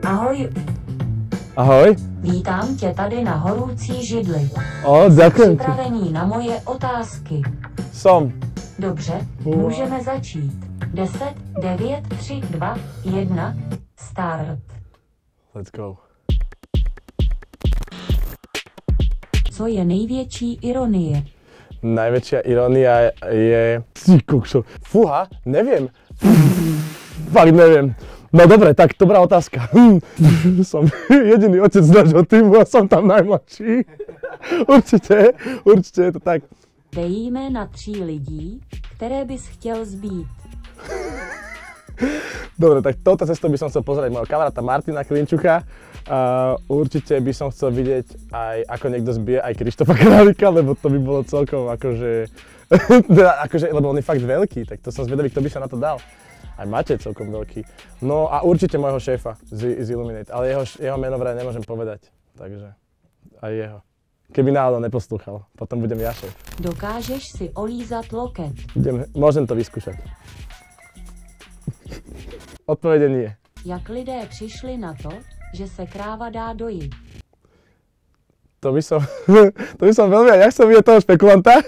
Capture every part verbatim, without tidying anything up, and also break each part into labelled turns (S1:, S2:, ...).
S1: Ahoj.
S2: Ahoj.
S1: Vítám tě tady na horúcí židli.
S2: O, ďakujem.
S1: Připravený na moje otázky.
S2: Som.
S1: Dobře, můžeme začít. deset, devět, tři, dva, jedna, start.
S2: Let's go.
S1: Co je největší ironie?
S2: Najväčšia irónia je... Ty kokšo. Fúha, neviem. Fakt neviem. No dobre, tak dobrá otázka. Som jediný otec nášho týmu a som tam najmladší. Určite, určite je to tak.
S1: Dej jména tří lidí, které bys chtěl zbít.
S2: Dobre, tak touto cestou by som chcel pozrieť môjho kamaráta Martina Klinčucha. Uh, určite by som chcel vidieť aj ako niekto zbije aj Krištofa Králika, lebo to by bolo celkom akože, akože, lebo on je fakt veľký, tak to som zvedavý, kto by sa na to dal. Aj Matej celkom veľký. No a určite môjho šéfa z, z Illuminate, ale jeho, jeho meno vraj nemôžem povedať, takže aj jeho. Keby náhodou neposlúchal, potom budem ja šéf.
S1: Dokážeš si olízat loket?
S2: Idem, môžem to vyskúšať. Odpovede nie.
S1: Jak lidé přišli na to, že se kráva dá dojít?
S2: To by som, to by som veľmi, ja chcem vidieť toho špekulanta.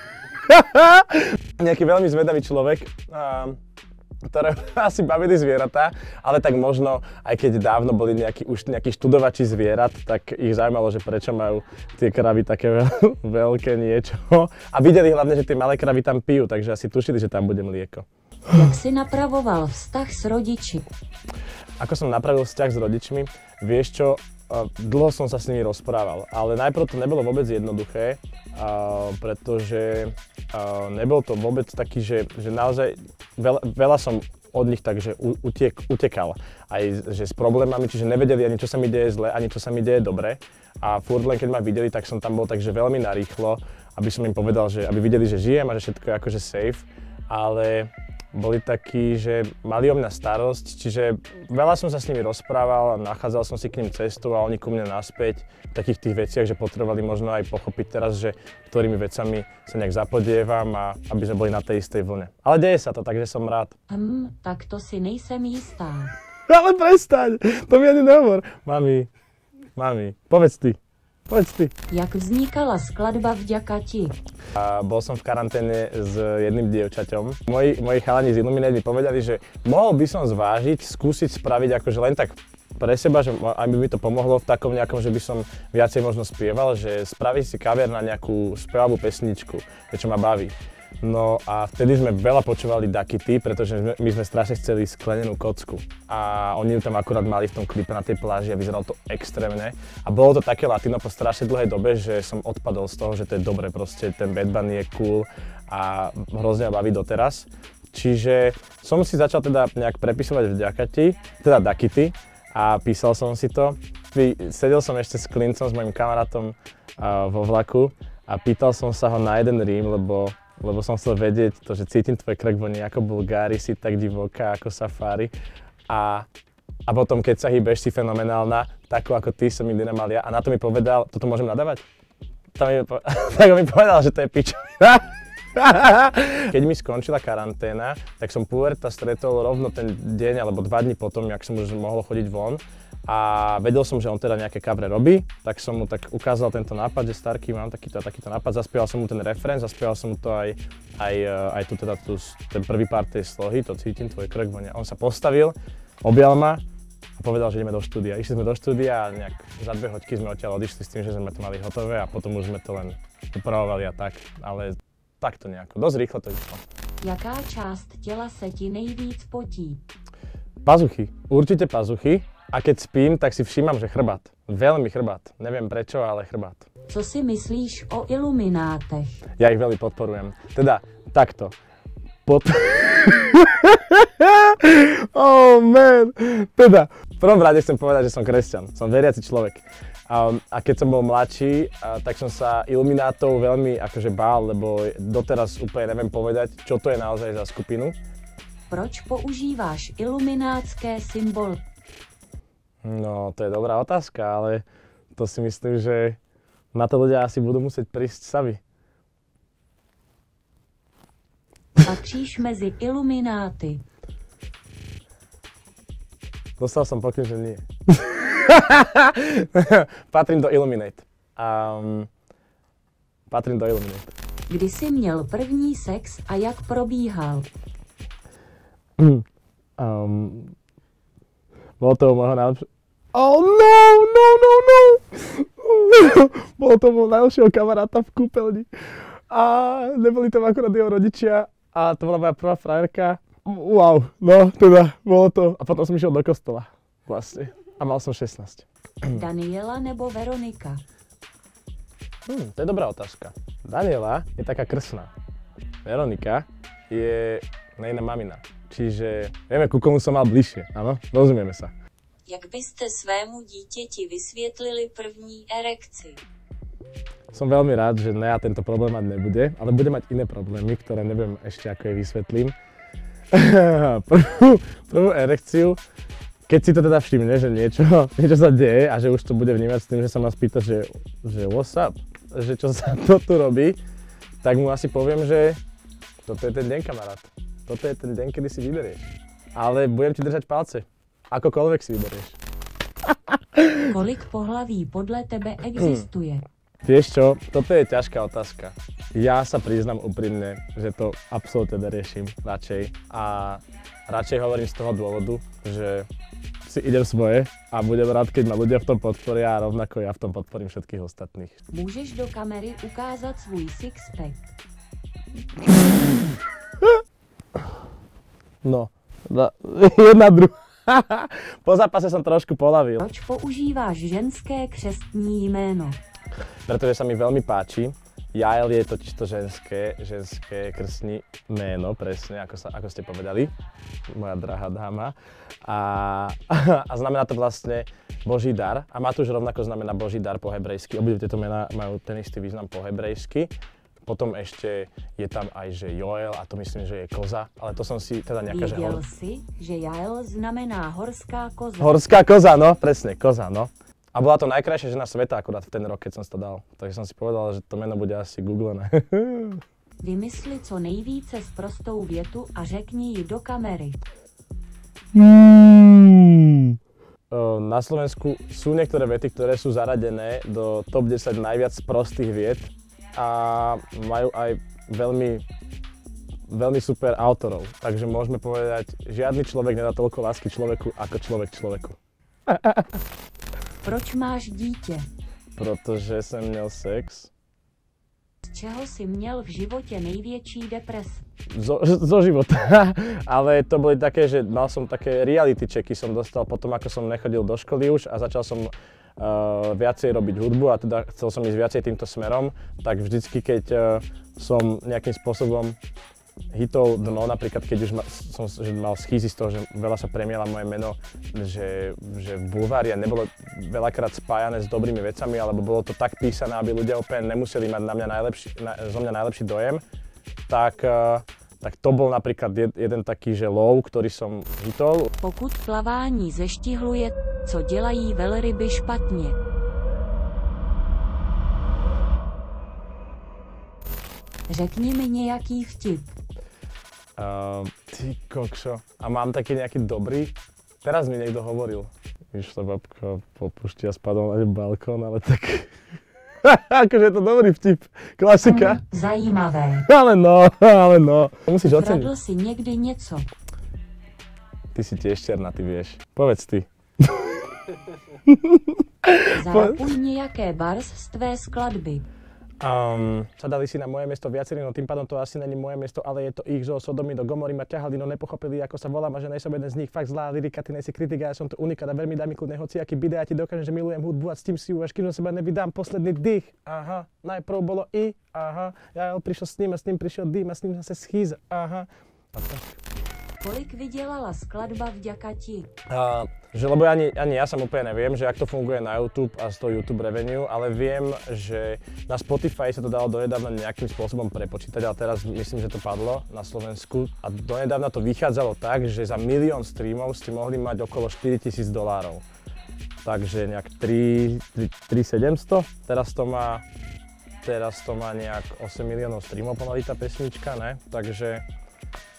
S2: Nejaký veľmi zvedavý človek, ktoré asi bavili zvieratá, ale tak možno, aj keď dávno boli nejakí, už nejakí študovači zvierat, tak ich zaujímalo, že prečo majú tie kravy také veľ, veľké niečo. A videli hlavne, že tie malé kravy tam pijú, takže asi tušili, že tam bude mlieko.
S1: Jak si napravoval vztah s rodiči?
S2: Ako som napravil vzťah s rodičmi, vieš čo, dlho som sa s nimi rozprával, ale najprv to nebolo vôbec jednoduché, pretože nebol to vôbec taký, že, že naozaj veľa, veľa som od nich takže utiek, utekal, aj že s problémami, čiže nevedeli ani čo sa mi deje zle, ani čo sa mi deje dobre a furt len keď ma videli, tak som tam bol takže veľmi narýchlo, aby som im povedal, že aby videli, že žijem a že všetko je akože safe, ale boli takí, že mali o mňa starosť, čiže veľa som sa s nimi rozprával, nachádzal som si k ním cestu a oni ku mne naspäť v takých tých veciach, že potrebovali možno aj pochopiť teraz, že ktorými vecami sa nejak zapodievam a aby sme boli na tej istej vlne. Ale deje sa to, takže som rád.
S1: Hm, tak to si nejsem jistá.
S2: Ale prestaň, to mi ani nehovor. Mami, mami, povedz ty. Povedz ty.
S1: Jak vznikala skladba Vďaka ti?
S2: A bol som v karanténe s jedným dievčaťom. Moji, moji chalani z Illuminate mi povedali, že mohol by som zvážiť, skúsiť spraviť akože len tak pre seba, že aj by mi to pomohlo v takom nejakom, že by som viacej možno spieval, že spraviť si cover na nejakú spevavú pesničku, čo ma baví. No a vtedy sme veľa počúvali Dakity, pretože my sme strašne chceli sklenenú kocku. A oni ju tam akurát mali v tom klipe na tej pláži a vyzeralo to extrémne. A bolo to také latino po strašne dlhej dobe, že som odpadol z toho, že to je dobre, proste ten Bad Bunny je cool a hrozne ma baví doteraz. Čiže som si začal teda nejak prepisovať Vďaka ti, teda Dakity a písal som si to. Sedel som ešte s Klincom, s mojim kamarátom vo vlaku a pýtal som sa ho na jeden rím, lebo lebo som chcel vedieť to, že cítim tvoj krk voní ako Bulgári, si tak divoká ako safari. A, a potom, keď sa hýbeš, si fenomenálna, takú ako ty som nikdy nemal ja. A na to mi povedal, toto môžem nadávať? To mi, tak mi povedal, že to je pičovina. Keď mi skončila karanténa, tak som puberta stretol rovno ten deň alebo dva dni potom, jak som už mohol chodiť von. A vedel som, že on teda nejaké covery robí, tak som mu tak ukázal tento nápad, že Starky, mám takýto a takýto nápad, zaspieval som mu ten refrén, zaspieval som mu to aj, aj, aj tu teda tu, ten prvý part tej slohy, to cítim, tvoj krk vonia. On sa postavil, objal ma a povedal, že ideme do štúdia. Išli sme do štúdia a nejak za dve hoďky sme odtiaľ odišli s tým, že sme to mali hotové a potom už sme to len upravovali a tak, ale takto nejako, dosť rýchlo to išlo.
S1: Jaká část těla se ti nejvíc potí?
S2: Pazuchy, určite pazuchy. A keď spím, tak si všímam, že chrbát. Veľmi chrbát. Neviem prečo, ale chrbát.
S1: Co si myslíš o iluminátech?
S2: Ja ich veľmi podporujem. Teda, takto. Pod... oh man. Teda, v prvom rade chcem povedať, že som kresťan. Som veriaci človek. A, a keď som bol mladší, a, tak som sa iluminátov veľmi akože bál, lebo doteraz úplne neviem povedať, čo to je naozaj za skupinu.
S1: Proč používáš iluminátské symboly?
S2: No, to je dobrá otázka, ale to si myslím, že na to ľudia asi budú musieť prísť sami.
S1: Patříš mezi ilumináty?
S2: Dostal som pokyn, že nie. Patrím do Illuminate. Um, patrím do Illuminate.
S1: Kdy jsi měl první sex a jak probíhal?
S2: Um, bolo to u môjho najlepšieho... Oh no, no, no, no! Bolo to u môjho najlepšieho kamaráta v kúpeľni. A neboli tam akurát jeho rodičia. A to bola moja prvá frajerka. Wow, no teda, bolo to. A potom som išiel do kostola, vlastne. A mal som šestnásť.
S1: Daniela nebo Veronika?
S2: Hm, to je dobrá otázka. Daniela je taká krsná. Veronika je nejná mamina. Čiže vieme, ku komu som mal bližšie, áno? Rozumieme sa.
S1: Jak byste svému dítěti vysvětlili první erekci?
S2: Som veľmi rád, že Nea tento problém mať nebude, ale bude mať iné problémy, ktoré neviem ešte, ako jej vysvetlím. prvú, prvú erekciu, keď si to teda všimne, že niečo, niečo sa deje a že už to bude vnímať s tým, že sa ma spýta, že, že what's up, že čo sa to tu robí, tak mu asi poviem, že toto je ten deň, kamarát. Toto je ten deň, kedy si vyberieš. Ale budem ti držať palce. Akokoľvek si vyberieš.
S1: Kolik pohlaví podle tebe existuje?
S2: Vieš čo, toto je ťažká otázka. Ja sa priznám úprimne, že to absolútne neriešim radšej. A radšej hovorím z toho dôvodu, že si idem svoje a budem rád, keď ma ľudia v tom podporia a rovnako ja v tom podporím všetkých ostatných.
S1: Můžeš do kamery ukázat svůj six-pack?
S2: No, jedna druhá. Po zápase som trošku polavil.
S1: Proč používáš ženské křestní jméno?
S2: Pretože sa mi veľmi páči. Jael je totiž to ženské, ženské krstní meno, presne, ako, sa, ako ste povedali, moja drahá dáma. A, a znamená to vlastne Boží dar. A Matúš rovnako znamená Boží dar po hebrejsky. Obidve tieto mená majú ten istý význam po hebrejsky. Potom ešte je tam aj, že Joel, a to myslím, že je koza, ale to som si teda nejaká, že...
S1: Věděl si, že Jael znamená horská koza?
S2: Horská koza, no, presne, koza, no. A bola to najkrajšia žena sveta akurát v ten rok, keď som to dal. Takže som si povedal, že to meno bude asi googlené.
S1: Vymysli co nejvíce sprostou větu a řekni ji do kamery.
S2: Hmm. Na Slovensku sú niektoré vety, ktoré sú zaradené do top desať najviac sprostých viet a majú aj veľmi, veľmi super autorov. Takže môžeme povedať, žiadny človek nedá toľko lásky človeku ako človek človeku.
S1: Proč máš dítě?
S2: Protože jsem měl sex.
S1: Z čeho jsi měl v životě největší depres?
S2: Zo, zo života. Ale to boli také, že mal som také reality checky som dostal potom, ako som nechodil do školy už a začal som uh, viacej robiť hudbu a teda chcel som ísť viacej týmto smerom, tak vždycky, keď uh, som nejakým spôsobom hitol dno, napríklad keď už ma, som že mal schýzy z toho, že veľa sa premiela moje meno, že, že v bulvári nebolo veľakrát spájané s dobrými vecami, alebo bolo to tak písané, aby ľudia úplne nemuseli mať na mňa najlepší, na, zo mňa najlepší dojem, tak, tak to bol napríklad jed, jeden taký, že low, ktorý som hitol.
S1: Pokud plavání ze štihlu je, co dělají velryby špatně? Řekni mi nějaký vtip.
S2: Uh, ty kokšo. A mám taký nejaký dobrý? Teraz mi niekto hovoril. Vyšla babka po pušti a spadol na balkón, ale tak... akože je to dobrý vtip. Klasika.
S1: Mm, zajímavé.
S2: Ale no, ale no. Musíš oceniť.
S1: Ukradl si někdy něco?
S2: Ty si tiež černá, ty vieš. Povedz ty.
S1: Zarapuj nějaké bars z tvé skladby.
S2: Um, sadali si na moje miesto viacerí, no tým pádom to asi není moje miesto, ale je to ich zo Sodomy do Gomory ma ťahali, no nepochopili, ako sa volám a že nejsem jeden z nich, fakt zlá lyrika, ty nejsi kritika, ja som to unikát a veľmi daj mi kľudne hociaký bide, ja ti dokážem, že milujem hudbu a s tým si ju, až kým do seba nevydám posledný dých. Aha, najprv bolo I, aha, ja prišiel s ním a s ním prišiel dým a s ním zase schýz, aha. A tak.
S1: Kolik vydělala skladba vďaka ti?
S2: Uh, že, lebo ani, ani ja som úplne neviem, že jak to funguje na YouTube a z toho YouTube revenue, ale viem, že na Spotify sa to dalo donedávna nejakým spôsobom prepočítať, ale teraz myslím, že to padlo na Slovensku a donedávna to vychádzalo tak, že za milión streamov ste mohli mať okolo štyritisíc dolárov. Takže nejak tri tisíc sedemsto, teraz to má, teraz to má nejak osem miliónov streamov pomaly tá pesnička, ne? Takže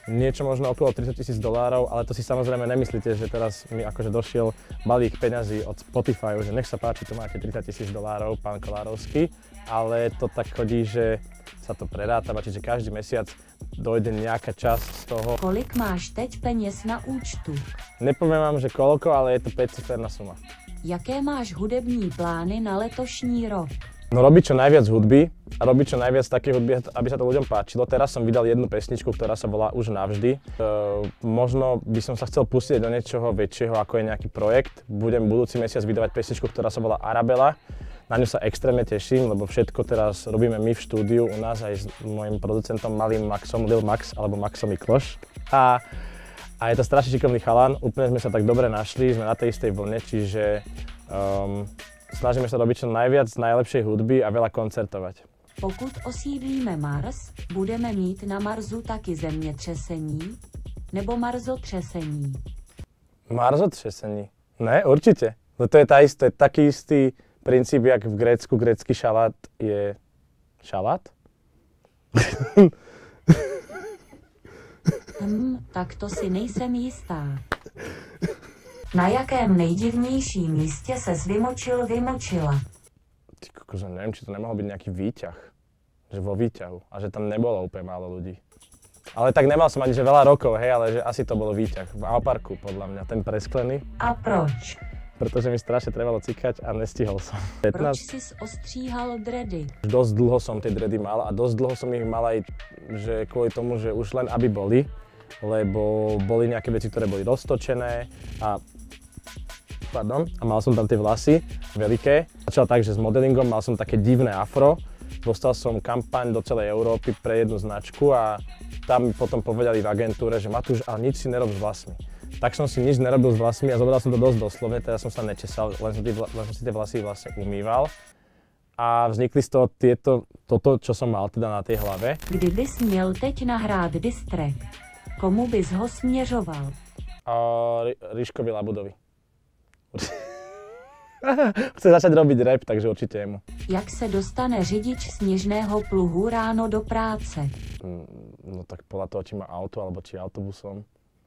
S2: niečo možno okolo tridsať tisíc dolárov, ale to si samozrejme nemyslíte, že teraz mi akože došiel balík peňazí od Spotifyu, že nech sa páči, tu máte tridsať tisíc dolárov, pán Kolárovský, ale to tak chodí, že sa to prerátava, čiže každý mesiac dojde nejaká časť z toho.
S1: Kolik máš teď peněz na účtu?
S2: Nepoviem vám, že koľko, ale je to päťciferná suma.
S1: Jaké máš hudební plány na letošní rok?
S2: No robiť čo najviac hudby a robiť čo najviac také hudby, aby sa to ľuďom páčilo. Teraz som vydal jednu pesničku, ktorá sa volá Už navždy. E, možno by som sa chcel pustiť do niečoho väčšieho, ako je nejaký projekt. Budem budúci mesiac vydávať pesničku, ktorá sa volá Arabela. Na ňu sa extrémne teším, lebo všetko teraz robíme my v štúdiu u nás aj s mojím producentom malým Maxom, Lil Max, alebo Maxom Mikloš. A, a je to strašne šikovný chalan, úplne sme sa tak dobre našli, sme na tej istej vlne, čiže um, snažíme sa robiť čo najviac najlepšej hudby a veľa koncertovať.
S1: Pokud osídlíme Mars, budeme mít na Marsu taky zemětřesení nebo marzotřesení?
S2: Marzotřesení? Ne, určite. No to je, tá istý, taký istý princíp, jak v Grécku. Grécky šalát je... šalát?
S1: Hmm, tak to si nejsem jistá. Na jakém nejdivnějším místě ses vymočil, vymočila?
S2: Ty kokos, neviem, či to nemohol byť nejaký výťah. Že vo výťahu. A že tam nebolo úplne málo ľudí. Ale tak nemal som ani že veľa rokov, hej, ale že asi to bolo výťah. V Alparku, podľa mňa, ten presklený.
S1: A proč?
S2: Pretože mi strašne trebalo cikať a nestihol som.
S1: Proč si ostříhal dredy?
S2: Dosť dlho som tie dredy mal a dosť dlho som ich mal aj že kvôli tomu, že už len aby boli. Lebo boli nejaké veci, ktoré boli roztočené a pardon, a mal som tam tie vlasy veľké. Začal tak, že s modelingom mal som také divné afro. Dostal som kampaň do celej Európy pre jednu značku a tam mi potom povedali v agentúre, že Matúš, ale nič si nerob s vlasmi. Tak som si nič nerobil s vlasmi a zobral som to dosť doslovne, teda som sa nečesal, len som, vla, len som si tie vlasy vlastne umýval. A vznikli z toho tieto, toto, čo som mal teda na tej hlave.
S1: Kdybys měl teď nahrát diss track, komu bys ho směřoval?
S2: Uh, Ríškovi Labudovi. Chce začať robiť rap, takže určite jemu.
S1: Jak se dostane řidič sněžného pluhu ráno do práce?
S2: No tak podľa toho, či má auto, alebo či autobusom.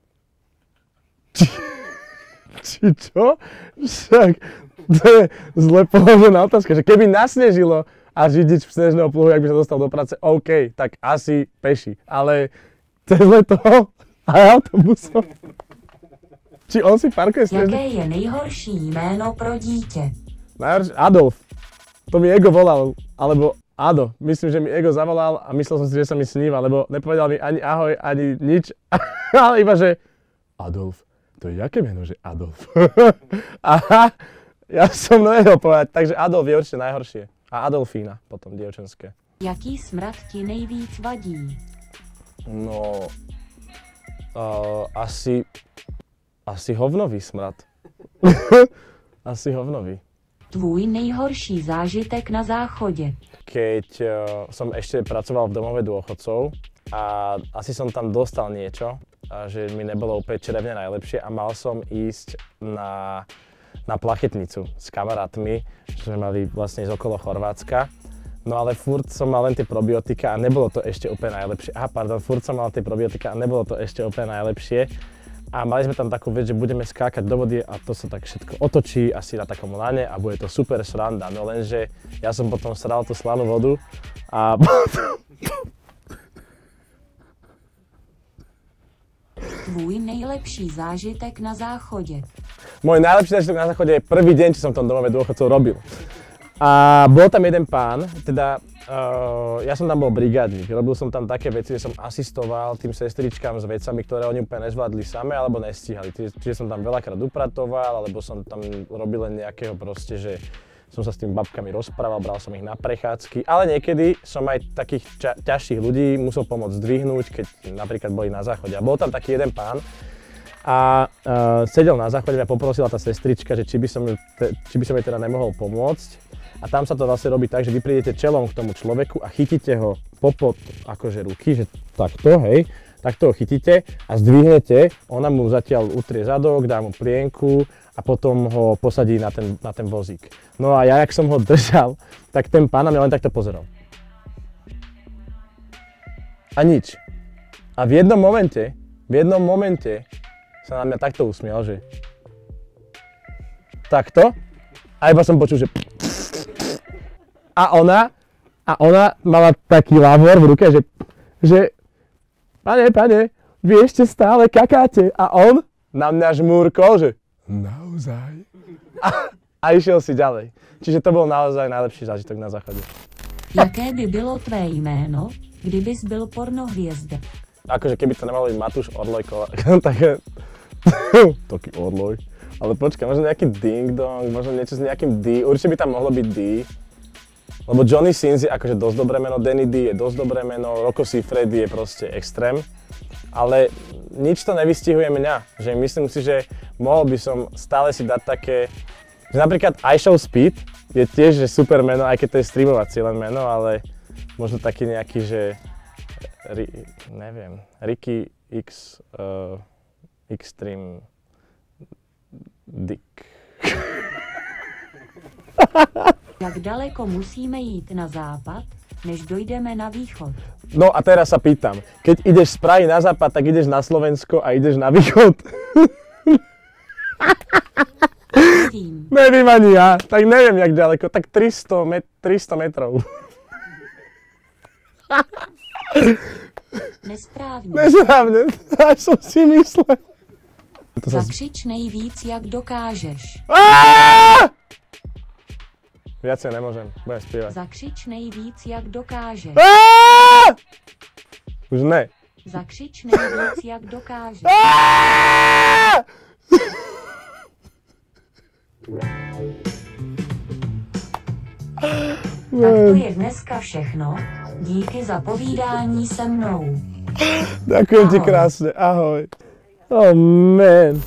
S2: Či čo? Však to je zle položená otázka, že keby nasnežilo a řidič snežného pluhu, jak by sa dostal do práce, OK, tak asi peši. Ale cez leto a autobusom. Či on si parkuje snežný?
S1: Jaké je nejhorší jméno pro dítě?
S2: Najhorší? Adolf. To mi Ego volal, alebo Ado. Myslím, že mi Ego zavolal a myslel som si, že sa mi sníva, lebo nepovedal mi ani ahoj, ani nič, ale iba, že Adolf. To je jaké meno, že Adolf? Aha, ja som nevedel povedať, takže Adolf je určite najhoršie. A Adolfína potom, dievčenské.
S1: Jaký smrad ti nejvíc vadí?
S2: No, uh, asi... Asi hovnový smrad. Asi hovnový.
S1: Tvůj nejhorší zážitek na záchodě?
S2: Keď uh, som ešte pracoval v domove dôchodcov a asi som tam dostal niečo, a že mi nebolo úplne čerevne najlepšie a mal som ísť na, na plachetnicu s kamarátmi, že sme mali vlastne ísť okolo Chorvátska. No ale furt som mal len tie probiotika a nebolo to ešte úplne najlepšie. Aha, pardon, furt som mal tie probiotika a nebolo to ešte úplne najlepšie. A mali sme tam takú vec, že budeme skákať do vody a to sa tak všetko otočí asi na takom lane a bude to super sranda. No lenže ja som potom sral tú slanú vodu a
S1: Tvůj nejlepší zážitek na záchodě?
S2: Môj najlepší zážitek na záchode je prvý deň, čo som v tom domove dôchodcov robil. A bol tam jeden pán, teda uh, ja som tam bol brigádnik, robil som tam také veci, že som asistoval tým sestričkám s vecami, ktoré oni úplne nezvládli same alebo nestíhali. Čiže som tam veľakrát upratoval, alebo som tam robil len nejakého proste, že som sa s tými babkami rozprával, bral som ich na prechádzky, ale niekedy som aj takých ča- ťažších ľudí musel pomôcť zdvihnúť, keď napríklad boli na záchode. A bol tam taký jeden pán, a uh, sedel na záchode a poprosila tá sestrička, že či by som, te, či by som jej teda nemohol pomôcť. A tam sa to vlastne robí tak, že vy prídete čelom k tomu človeku a chytíte ho popod akože ruky, že takto, hej, takto ho chytíte a zdvihnete, ona mu zatiaľ utrie zadok, dá mu plienku a potom ho posadí na ten, na ten vozík. No a ja, jak som ho držal, tak ten pán na mňa len takto pozeral. A nič. A v jednom momente, v jednom momente sa na mňa takto usmial, že takto a iba som počul, že a ona, a ona mala taký lavor v ruke, že, že pane, pane, vy ešte stále kakáte a on na mňa žmúrkol, že naozaj. A, a išiel si ďalej. Čiže to bol naozaj najlepší zážitok na záchode.
S1: Jaké by bylo tvé jméno, kdybys byl pornohviezda?
S2: Akože keby to nemal byť Matúš Orlojko, tak taký Orloj. Ale počkaj, možno nejaký Ding Dong, možno niečo s nejakým D, určite by tam mohlo byť D. Lebo Johnny Sins je akože dosť dobré meno, Danny D je dosť dobré meno, Rocco Siffredi je proste extrém. Ale nič to nevystihuje mňa, že myslím si, že mohol by som stále si dať také, že napríklad iShowSpeed je tiež že super meno, aj keď to je streamovacie len meno, ale možno taký nejaký, že ri, neviem, Ricky X uh, Extreme Dick.
S1: Jak daleko musíme jít na západ, než dojdeme na východ?
S2: No a teraz sa pýtam, keď ideš z Prahy na západ, tak ideš na Slovensko a ideš na východ?
S1: Nevím.
S2: Nevím ani ja, tak neviem jak ďaleko, tak tristo, met, tristo metrov.
S1: Nesprávně.
S2: Nesprávne, až som si myslel.
S1: Zakřič nejvíc, jak dokážeš.
S2: Aaaa! Viacej nemôžem, budem spievať.
S1: Zakřič nejvíc, jak dokážeš.
S2: Aaaa! Už ne.
S1: Zakřič nejvíc, jak dokážeš.
S2: Aaaa!
S1: Tak to je dneska všechno. Díky za povídání se mnou.
S2: Ďakujem ti krásne, ahoj. Oh man.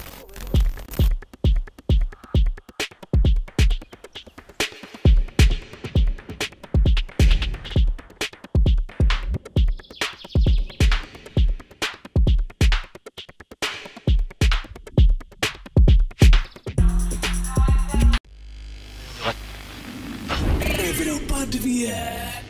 S3: Evropa dvě.